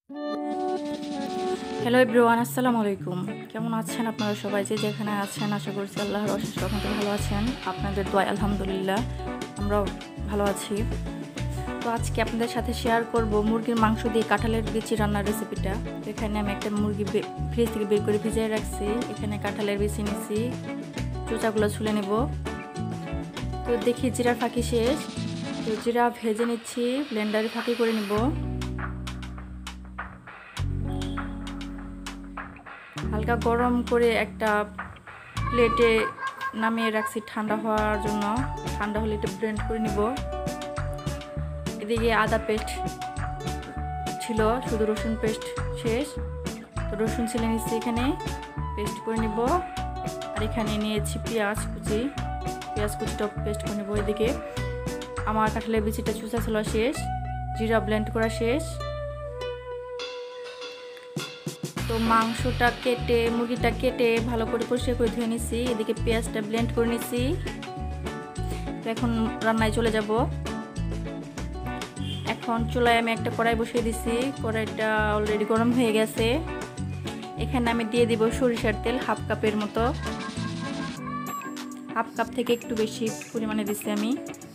Hello everyone, আসসালামু আলাইকুম। কেমন আছেন আপনারা সবাই? যে যেখানে আছেন আশা করছি আল্লাহর অশেষ রহমতে ভালো আছেন। আপনাদের দোয়ায় আলহামদুলিল্লাহ আমরাও ভালো আছি। তো আজকে আপনাদের সাথে শেয়ার করব মুরগির মাংস দিয়ে কাঁঠালের বিচি রান্নার রেসিপিটা। তো এখানে আমি একটা মুরগি ফ্রিজ থেকে বের করে ভিজিয়ে রাখছি। এখানে কাঁঠালের বিচি নিচ্ছি, চোচাগুলো ছুলে নেব। তো দেখি জিরার ফাঁকি শেষ, তো জিরা ভেজে নিচ্ছি, ব্লেন্ডারে ফাঁকি করে নেব। হালকা গরম করে একটা প্লেটে নামিয়ে রাখছি ঠান্ডা হওয়ার জন্য। ঠান্ডা হলে এটা ব্লেন্ড করে নিব। এদিকে আদা পেস্ট ছিল, শুধু রসুন পেস্ট শেষ। তো রসুন ছিলে নিচ্ছি, এখানে পেস্ট করে নিব। আর এখানে নিয়েছি পেঁয়াজ কুচিটাও পেস্ট করে নেব। এদিকে আমার কাঁঠালের বিচিটা চুষা ছিল শেষ, জিরা ব্লেন্ড করা শেষ। তো মুরগিটা কেটে ভালো করে পরিষ্কার করে ধুয়ে নিচ্ছি। এদিকে পেঁয়াজটা ব্লেন্ড করে নিচ্ছি। এখন রান্নায় চলে যাব। এখন চুলায় আমি একটা কড়াই বসিয়ে দিছি। কড়াইটা অলরেডি গরম হয়ে গেছে। এখানে আমি দিয়ে দিব সরিষার তেল হাফ কাপের মতো। হাফ কাপ থেকে একটু বেশি পরিমাণে দিচ্ছি আমি।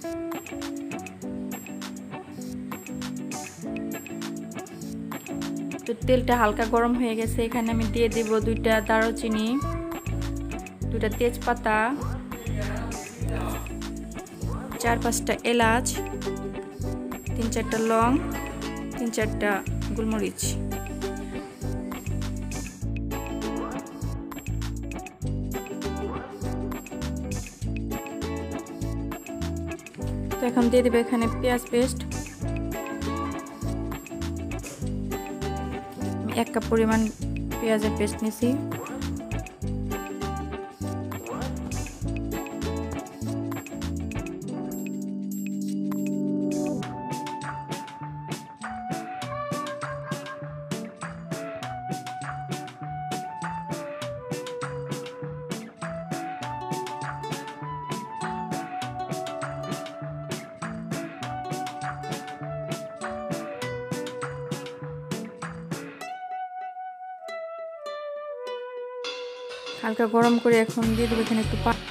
তো তেলটা হালকা গরম হয়ে গেছে। এখানে আমি দিয়ে দিব 2টা দারুচিনি, 2টা তেজপাতা, 4-5টা এলাচ, 3-4টা লং, 3-4টা গোলমরিচ। তো এখন দিয়ে দেবো এখানে পেঁয়াজ পেস্ট। 1 কাপ পরিমাণ পেঁয়াজের পেস্ট নিয়েছি। হালকা গরম করে এখন দিয়ে দেবো এখানে একটু পানি।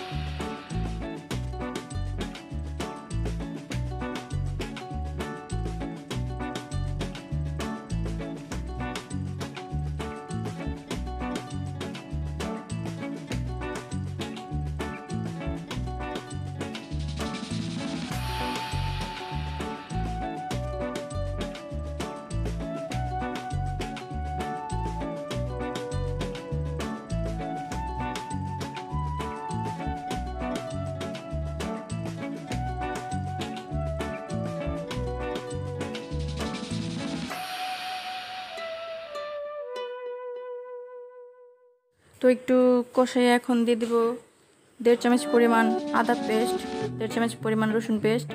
তো একটু কষাই এখন দিয়ে দিব 1.5 চামচ পরিমাণ আদা পেস্ট, 1.5 চামচ পরিমাণ রসুন পেস্ট,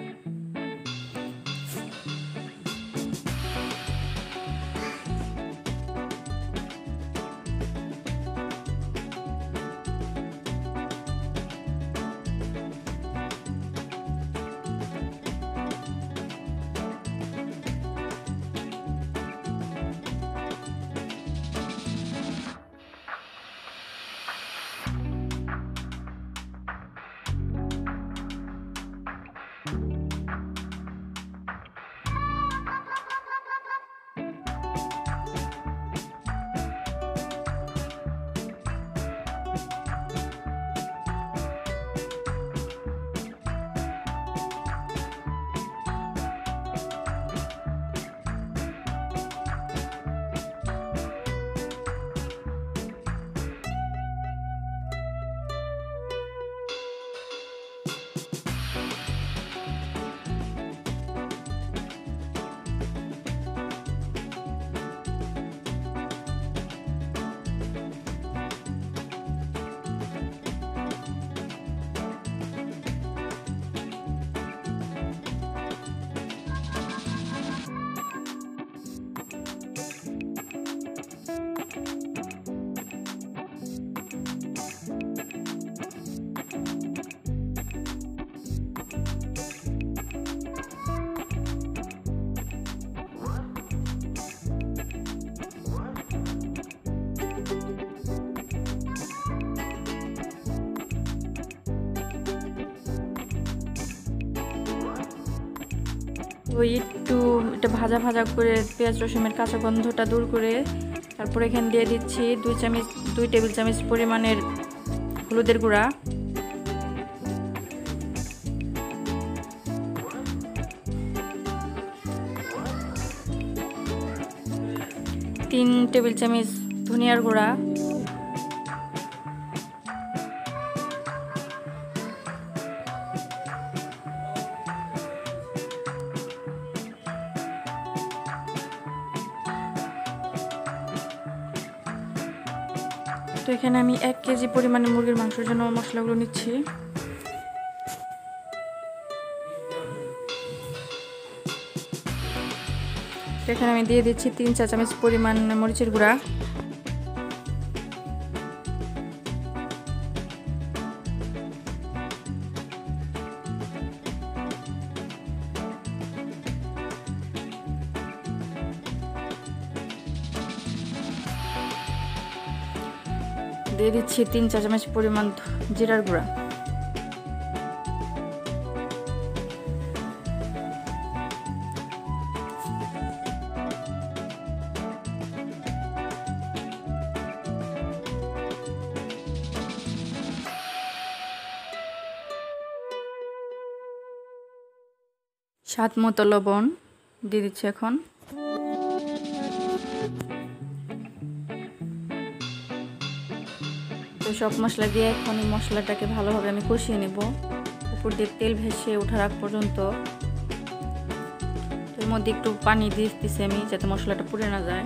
ওই একটু এটা ভাজা ভাজা করে পেঁয়াজ রসুনের কাঁচা গন্ধটা দূর করে তারপরে এখানে দিয়ে দিচ্ছি 2 টেবিল চামচ পরিমাণের হলুদের গুঁড়া, 3 টেবিল চামচ ধনিয়ার গুঁড়া, তো এখানে আমি 1 কেজি পরিমাণে মুরগির মাংসের জন্য মশলাগুলো নিচ্ছি। এখানে আমি দিয়ে দিচ্ছি 3 চা চামচ পরিমাণ মরিচের গুঁড়া, দিয়ে দিচ্ছি 3 চা চামচ পরিমাণ জিরার গুঁড়া, স্বাদ মতো লবণ দিয়ে দিচ্ছি। এখন তো সব মশলা দিয়ে এখন এই মশলাটাকে ভালোভাবে আমি কষিয়ে নেব উপর দিয়ে তেল ভেসে ওঠার আগ পর্যন্ত। এর মধ্যে একটু পানি দিয়ে দিচ্ছি আমি যাতে মশলাটা পুড়ে না যায়।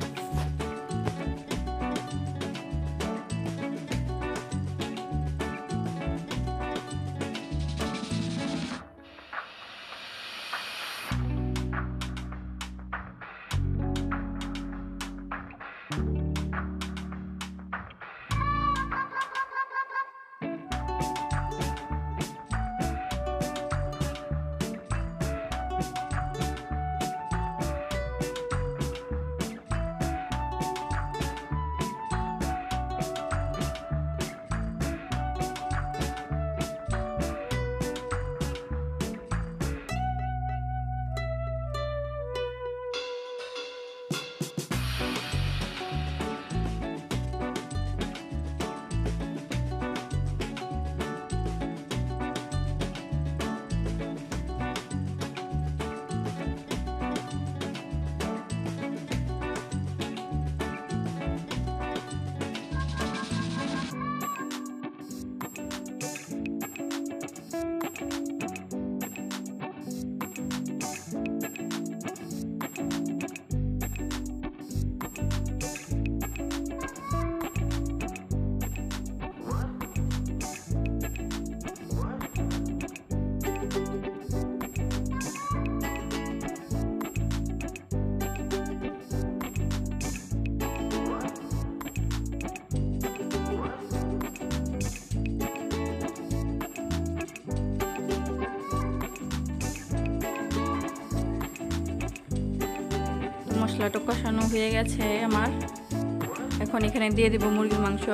মশলাটা কষানো হয়ে গেছে আমার। এখন এখানে দিয়ে দেব মুরগির মাংস।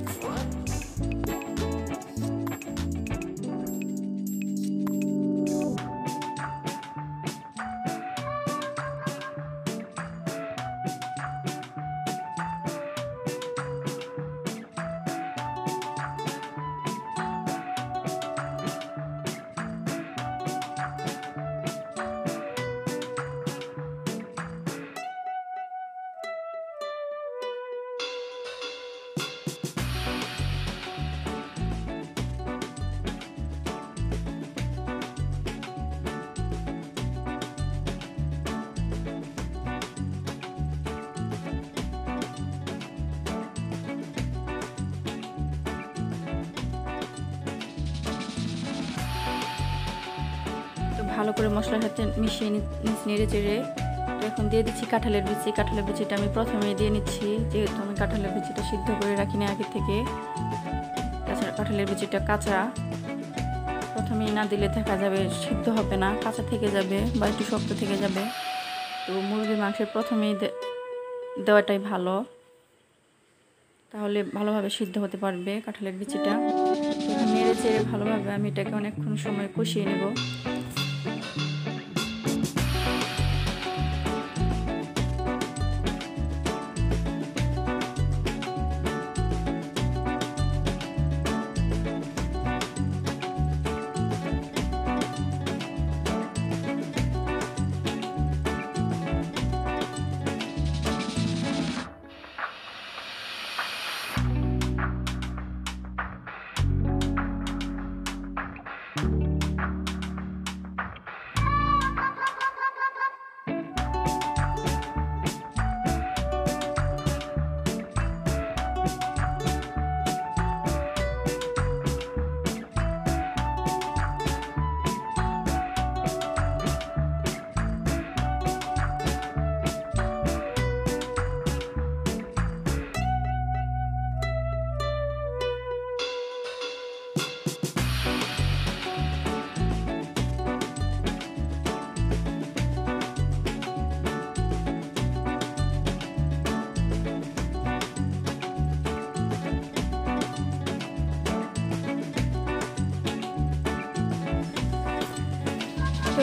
ভালো করে মশলার সাথে মিশিয়ে নেড়ে চেড়ে এখন দিয়ে দিচ্ছি কাঁঠালের বিচি। কাঁঠালের বিচিটা আমি প্রথমে দিয়ে নিচ্ছি, যেহেতু আমি কাঁঠালের বিচিটা সিদ্ধ করে রাখিনি আগে থেকে। তাছাড়া কাঁঠালের বিচিটা কাঁচা, প্রথমেই না দিলে দেখা যাবে সিদ্ধ হবে না, কাঁচা থেকে যাবে বা একটু শক্ত থেকে যাবে। তো মুরগির মাংসের প্রথমেই দেওয়াটাই ভালো, তাহলে ভালোভাবে সিদ্ধ হতে পারবে কাঁঠালের বিচিটা। নেড়ে চেড়ে ভালোভাবে আমি এটাকে অনেকক্ষণ সময় কষিয়ে নেব।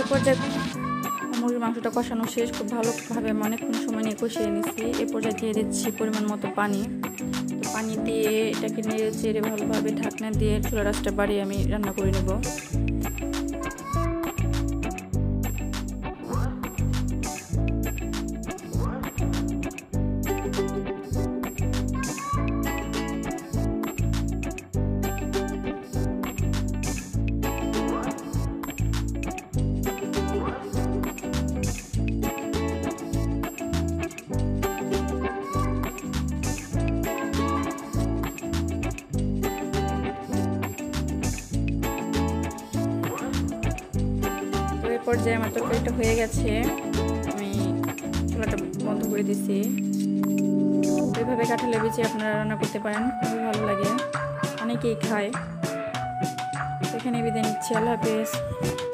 পর্যায়ে মুরগির মাংসটা কষানো শেষ, খুব ভালোভাবে অনেকক্ষণ সময় নিয়ে কষিয়ে নিচ্ছি। এ পর্যায়ে দিয়ে দিচ্ছি পরিমাণ মতো পানি। তো পানি দিয়ে এটাকে নেড়ে চেড়ে ভালোভাবে ঢাকনা দিয়ে চুলার আঁচটা বাড়িয়ে আমি রান্না করে নেব। পর্যায়ে আমার তরকারিটা হয়ে গেছে, আমি চুলাটা বন্ধ করে দিছি। এইভাবে কাঁঠালের বিচি আপনারা রান্না করতে পারেন, খুবই ভালো লাগে, অনেকেই খায়। এখানে বিদায় নিচ্ছি, আল্লাহ হাফেজ।